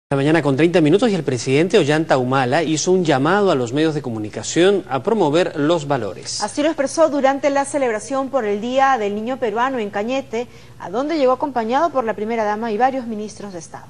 La mañana con 30 minutos y el presidente Ollanta Humala hizo un llamado a los medios de comunicación a promover los valores. Así lo expresó durante la celebración por el Día del Niño Peruano en Cañete, a donde llegó acompañado por la primera dama y varios ministros de Estado.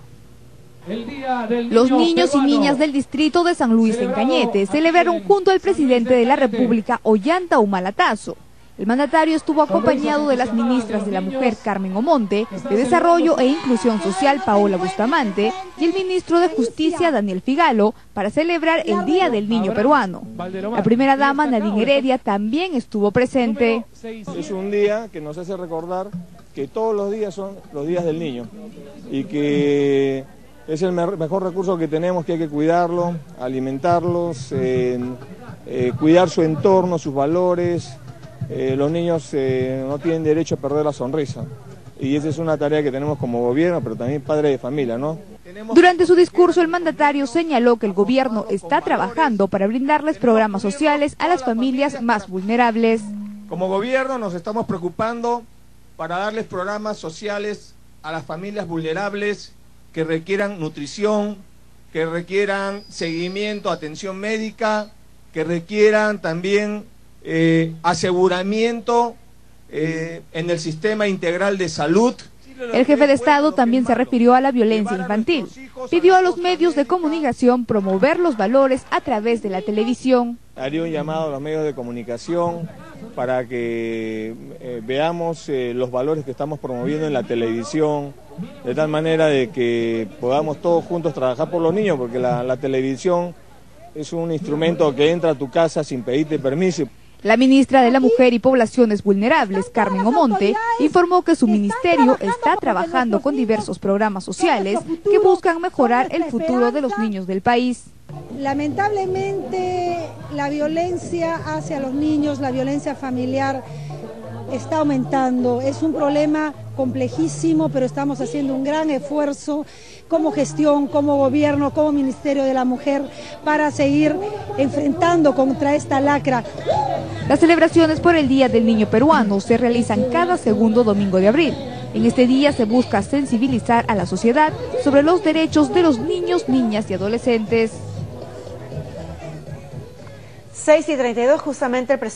Los niños y niñas del distrito de San Luis en Cañete celebraron junto al presidente de la República, Ollanta Humala Tazo. El mandatario estuvo acompañado de las ministras de la Mujer, Carmen Omonte, de Desarrollo e Inclusión Social, Paola Bustamante, y el ministro de Justicia, Daniel Figalo, para celebrar el Día del Niño Peruano. La primera dama, Nadine Heredia, también estuvo presente. Es un día que nos hace recordar que todos los días son los días del niño y que es el mejor recurso que tenemos, que hay que cuidarlo, alimentarlos, cuidar su entorno, sus valores. Los niños no tienen derecho a perder la sonrisa y esa es una tarea que tenemos como gobierno, pero también padres de familia, ¿no? Durante su discurso, el mandatario señaló que el gobierno está trabajando para brindarles programas sociales a las familias más vulnerables. Como gobierno nos estamos preocupando para darles programas sociales a las familias vulnerables que requieran nutrición, que requieran seguimiento, atención médica, que requieran también aseguramiento en el sistema integral de salud. El jefe de Estado también se refirió a la violencia infantil. Pidió a los medios de comunicación promover los valores a través de la televisión. Haría un llamado a los medios de comunicación para que veamos los valores que estamos promoviendo en la televisión, de tal manera de que podamos todos juntos trabajar por los niños, porque la televisión es un instrumento que entra a tu casa sin pedirte permiso. La ministra de la Mujer y Poblaciones Vulnerables, Carmen Omonte, informó que su ministerio está trabajando con diversos programas sociales que buscan mejorar el futuro de los niños del país. Lamentablemente, la violencia hacia los niños, la violencia familiar, está aumentando. Es un problema complejísimo, pero estamos haciendo un gran esfuerzo como gestión, como gobierno, como Ministerio de la Mujer, para seguir enfrentando contra esta lacra. Las celebraciones por el Día del Niño Peruano se realizan cada segundo domingo de abril. En este día se busca sensibilizar a la sociedad sobre los derechos de los niños, niñas y adolescentes. 6:32, justamente el presidente